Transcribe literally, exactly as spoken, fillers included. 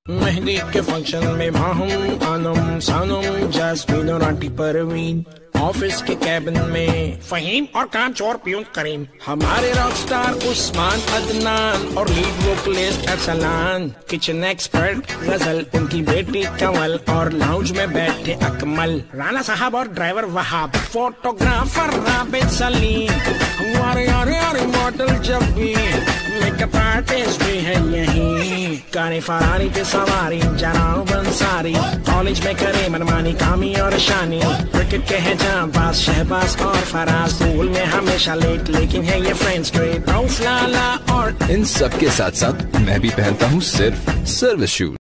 मेहंदी के फंक्शन में माहूम आनम सानम जैस्मीन और आंटी परवीन, ऑफिस के कैबिन में फहीम और काम चोर प्यून करीम, हमारे रॉक स्टार उस्मान अदनान और lead vocalist Arsalan, kitchen expert Ghazal उनकी बेटी कंवल और लाउंज में बैठे अकमल, राना साहब और ड्राइवर वहाब, फोटोग्राफर राबिद सलीम, हमारे यारे यारे मॉडल जब भी, मेकअप आर्टिस्ट भी है यही, गाने फरारी पे सवारी जनाब बंसारी, कॉलेज में करे मनमानी कामी और शानी, क्रिकेट के हैं जांबाज शहबाज और फराज, स्कूल में हमेशा लेट लेकिन है ये फ्रेंड्स ग्रेट, लाला और इन सब के साथ साथ मैं भी पहनता हूँ सिर्फ सर्विस शूज।